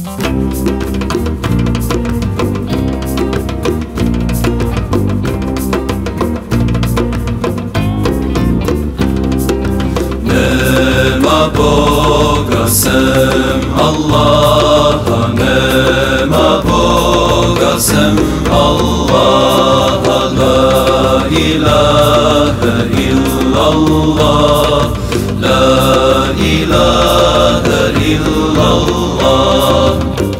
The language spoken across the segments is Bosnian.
Nema Boga sem Allaha, nema Boga sem Allaha, la ilaha illallah, la ilaha illallah.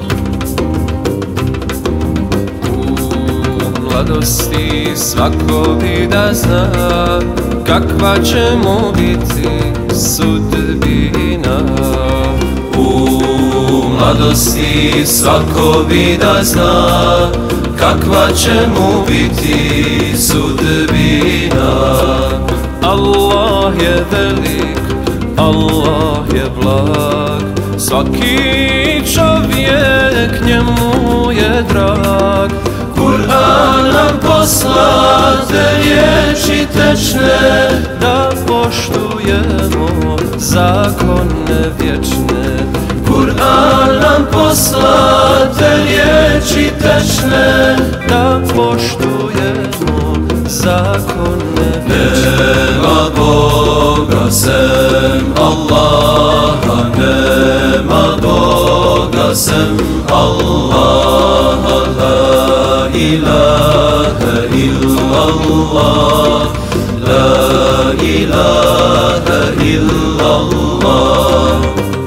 U mladosti svako bi da zna kakva će mu biti sudbina. U mladosti svako bi da zna kakva će mu biti sudbina. Allah je velik, Allah je blag, svaki čovjek njemu je drag. Kur'an nam posla te riječi tečne, da poštujemo zakone vječne. Kur'an nam posla te riječi tečne, da poštujemo zakone vječne. Nema Boga sem Allaha, nema Boga sem Allaha, la ilaha illallah, la ilaha illallah.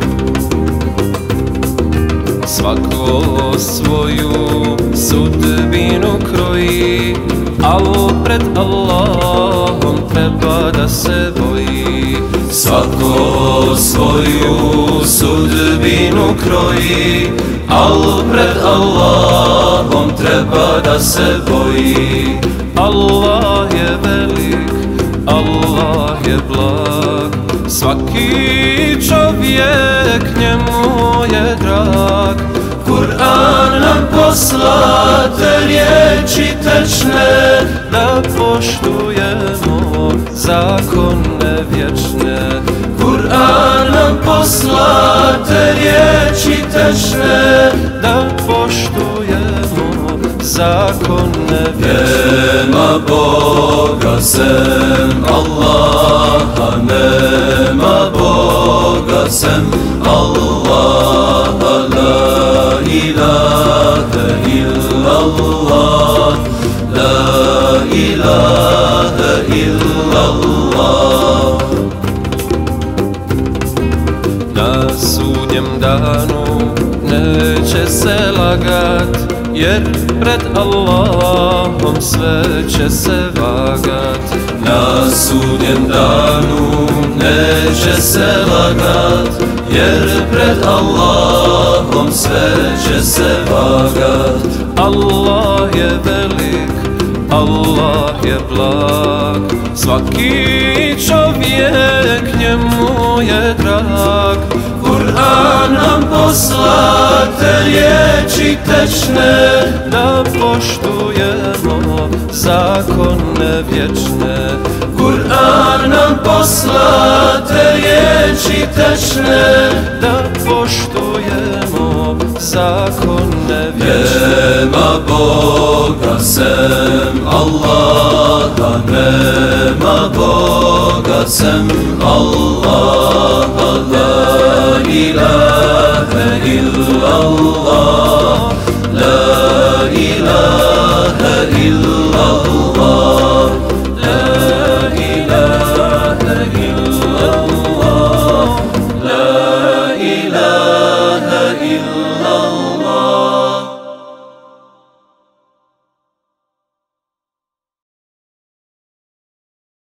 Svako svoju sudbinu kroji, al pred Allahom treba da se boji. Svako svoju sudbinu kroji, al pred Allahom treba da se boji. Allah je velik, Allah je blag, svaki čovjek njemu je drag. Kur'an nam posla te riječi tečne, da poštujemo zakone vječne. Kur'an nam posla te riječi tečne, da poštujemo zakone vječne. Nema Boga sem Allaha, nema Boga sem Allaha, la ilaha illallah, la ilaha illallah. Na sudnjem danu neće se lagat, jer pred Allahom sve će se vagat. Na sudnjem danu neće se lagat, jer pred Allahom sve će se vagat. Allah je velik, Allah je blag, svaki čovjek njemu je drag. Kur'an nam posla te riječi tečne, da poštujemo zakone vječne. Kur'an nam posla te riječi tečne, da poštujemo zakone vječne. Nema Boga sem Allaha, nema Boga sem Allaha, la ilaha illallah, la ilaha illallah.